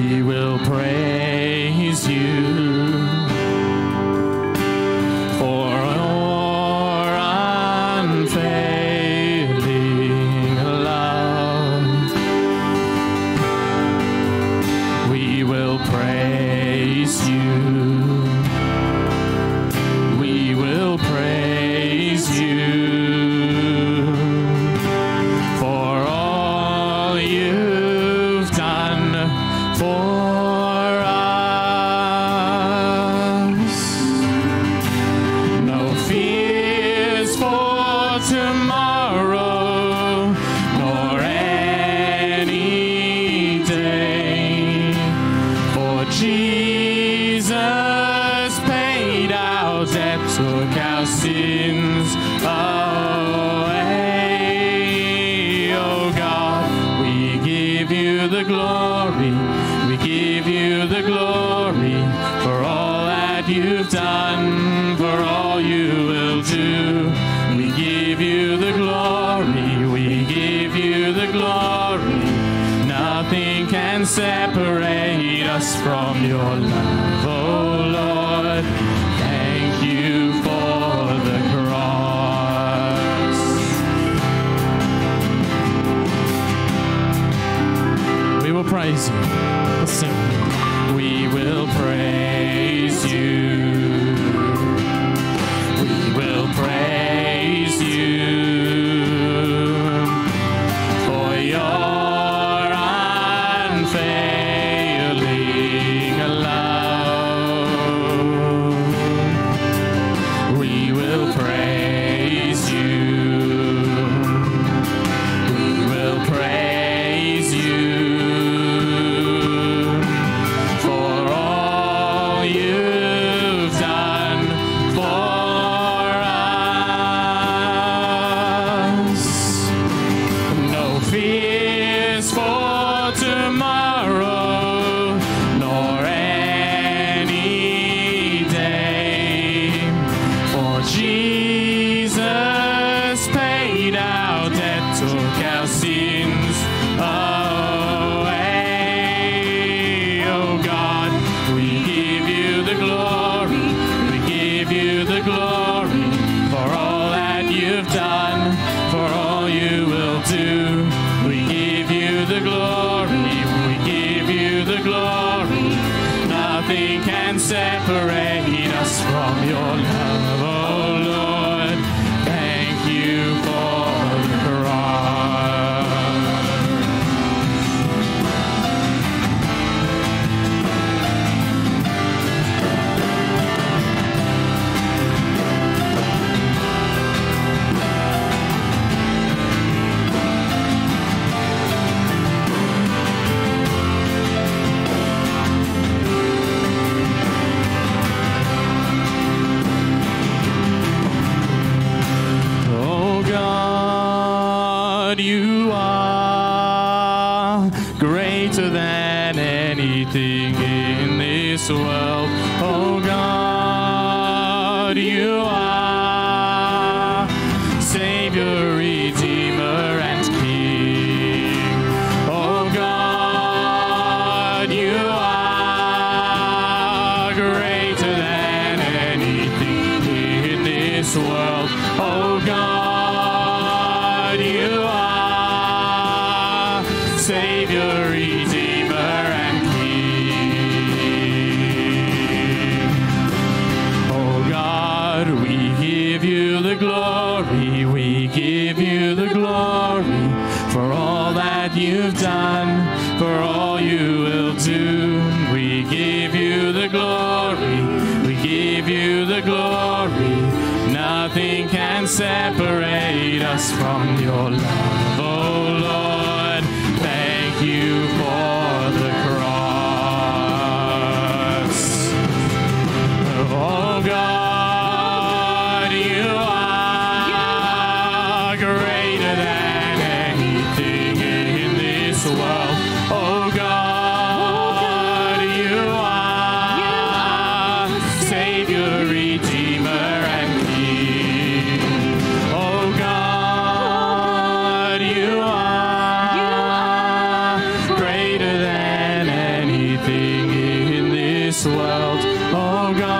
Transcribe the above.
we will praise you for your unfailing love. We will praise you. We will praise you for all you've done for us. No fears for tomorrow, nor any day, for Jesus paid our debt, took our sins away. Oh God, we give you the glory, we give you the glory for all that you've done, for all you will do. We give you the glory, we give you the glory. Nothing can separate us from your love, oh Lord. Thank you for the cross. We will praise you. Let's sing. We will praise you. We will praise you for your unfailing love. We will praise you. We will praise you for all you've done for us. No fears for tomorrow, nor any day, for Jesus paid our debt, took our sins away. Oh God, we give you the glory, we give you the glory for all that you've done, for all you will do. We give you the glory, we give you the glory. Nothing can separate us from your love, oh Lord. Thank you for the cross. Oh God, you are greater than anything in this world. Oh God, you are Savior, Redeemer, and King. Oh God, you are greater than anything in this world. Oh God, you are Savior, Redeemer, and King. Oh God, we give you the glory, we give you the glory for all that you've done, for all you will do. We give you the glory, we give you the glory. Nothing can separate us from your love, oh Lord. Thank you for the cross. Oh God, you are greater than anything in this world. Oh God, you are Savior, Redeemer, and King. Oh God, everything in this world. Oh God,